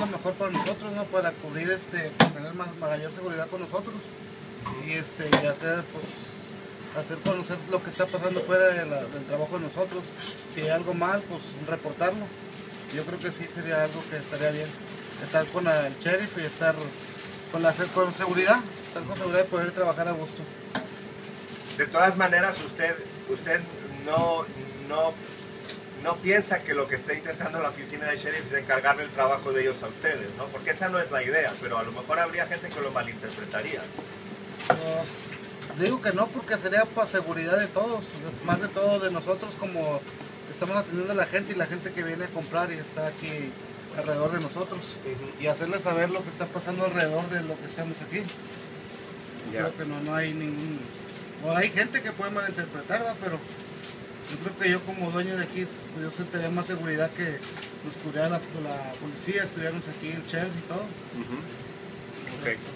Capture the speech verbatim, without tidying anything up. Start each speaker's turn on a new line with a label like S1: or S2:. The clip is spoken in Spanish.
S1: lo mejor para nosotros, ¿no? Para cubrir, este, tener más, mayor seguridad con nosotros y, este, y hacer, pues, hacer conocer lo que está pasando fuera de la, del trabajo de nosotros. Si hay algo mal, pues reportarlo. Yo creo que sí sería algo que estaría bien. Estar con el sheriff y estar con, la, con seguridad, estar con seguridad y poder trabajar a gusto.
S2: De todas maneras, usted, usted no, no, no piensa que lo que está intentando la oficina de sheriff es encargarle el trabajo de ellos a ustedes, ¿no? Porque esa no es la idea, pero a lo mejor habría gente que lo malinterpretaría.
S1: Uh, digo que no, porque sería para seguridad de todos, es más de todo de nosotros, como estamos atendiendo a la gente y la gente que viene a comprar y está aquí alrededor de nosotros, uh-huh. y hacerles saber lo que está pasando alrededor de lo que estamos aquí. Yeah. Creo que no, no hay ningún... O hay gente que puede malinterpretar, ¿verdad? Pero yo creo que yo como dueño de aquí, pues yo sentiría más seguridad que nos cubriera la, la policía, estuviéramos aquí el sheriff y todo.
S2: Uh-huh. Okay.